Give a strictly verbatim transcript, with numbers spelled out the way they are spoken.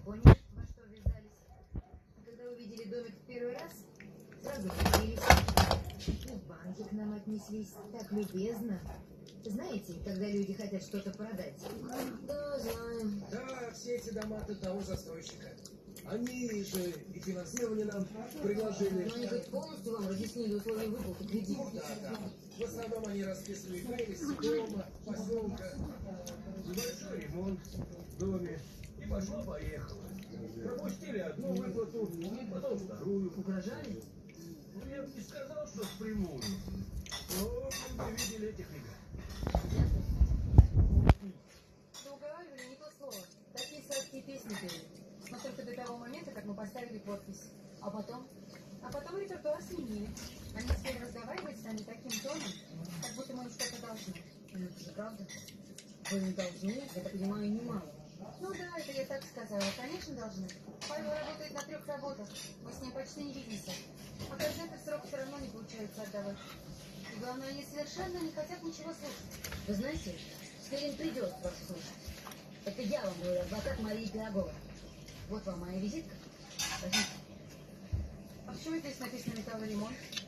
поняли, во что ввязались. А когда увидели домик в первый раз, сразу влюбились. И в банке к нам отнеслись так любезно. Знаете, когда люди хотят что-то продать? Да, знаем. Да, все эти дома-то того застройщика. Они же и финансирование нам предложили. Но они хоть полностью вам разъяснили условия выплаты кредита. Да, да. В основном они расписывали прелести дома, поселка. Небольшой ремонт в доме. И пошло-поехало. Пропустили одну выплату, потом вторую. Угрожали? Ну, я бы не сказал, что впрямую. Но вы видели этих ребят. Да уговаривали, не то слово. Такие сладкие песни пели. Но только до того момента, как мы поставили подпись. А потом? А потом репертуар сменили. Они теперь разговаривают с нами таким тоном, как будто мы им что-то должны. Ну, это же правда. Вы не должны, я так понимаю, немало. Ну да, это я так сказала. Конечно, должны. Павел работает на трех работах. Мы с ним почти не видимся. А каждый срок все равно не получается отдавать. И главное, они совершенно не хотят ничего слушать. Вы знаете, Скорин придет вас слушать. Это я вам говорю, адвокат Марии Пироговой. Вот вам моя визитка. Возьмите. А почему здесь написано металлоремонт?